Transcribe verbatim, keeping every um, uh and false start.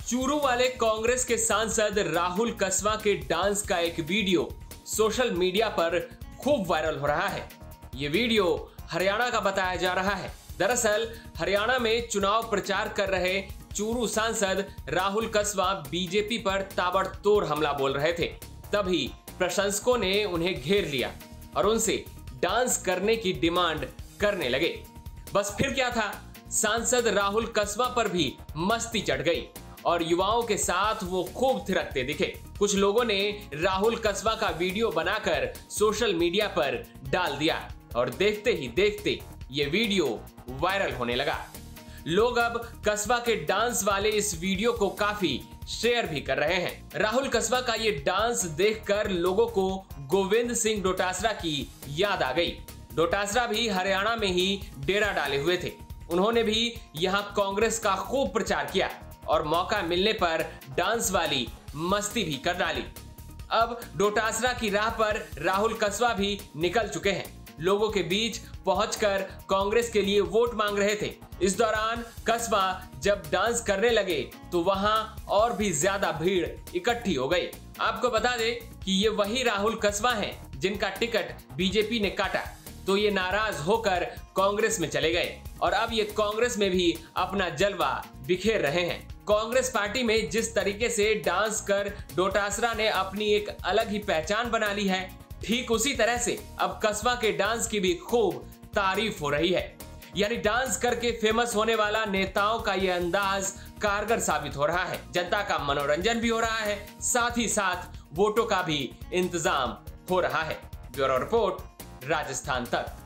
चूरू वाले कांग्रेस के सांसद राहुल कसवा के डांस का एक वीडियो सोशल मीडिया पर खूब वायरल हो रहा है। ये वीडियो हरियाणा का बताया जा रहा है। दरअसल हरियाणा में चुनाव प्रचार कर रहे चूरू सांसद राहुल कसवा बीजेपी पर ताबड़तोड़ हमला बोल रहे थे। तभी प्रशंसकों ने उन्हें घेर लिया और उनसे डांस करने की डिमांड करने लगे। बस फिर क्या था, सांसद राहुल कसवा पर भी मस्ती चढ़ गई और युवाओं के साथ वो खूब थिरकते दिखे। कुछ लोगों ने राहुल कसवा का वीडियो बनाकर सोशल मीडिया पर डाल दिया और देखते ही देखते ये वीडियो वायरल होने लगा। लोग अब कसवा के डांस वाले इस वीडियो को काफी शेयर भी कर रहे हैं। राहुल कसवा का ये डांस देखकर लोगों को गोविंद सिंह डोटासरा की याद आ गई। डोटासरा भी हरियाणा में ही डेरा डाले हुए थे। उन्होंने भी यहाँ कांग्रेस का खूब प्रचार किया और मौका मिलने पर डांस वाली मस्ती भी कर डाली। अब डोटासरा की राह पर राहुल कसवा भी निकल चुके हैं। लोगों के बीच पहुंचकर कांग्रेस के लिए वोट मांग रहे थे। इस दौरान कसवा जब डांस करने लगे तो वहां और भी ज्यादा भीड़ इकट्ठी हो गई। आपको बता दें कि ये वही राहुल कसवा हैं जिनका टिकट बीजेपी ने काटा, तो ये नाराज होकर कांग्रेस में चले गए और अब ये कांग्रेस में भी अपना जलवा बिखेर रहे हैं। कांग्रेस पार्टी में जिस तरीके से डांस कर डोटासरा ने अपनी एक अलग ही पहचान बना ली है, ठीक उसी तरह से अब कसवा के डांस की भी खूब तारीफ हो रही है। यानी डांस करके फेमस होने वाला नेताओं का ये अंदाज कारगर साबित हो रहा है। जनता का मनोरंजन भी हो रहा है, साथ ही साथ वोटों का भी इंतजाम हो रहा है। ब्यूरो रिपोर्ट, राजस्थान तक।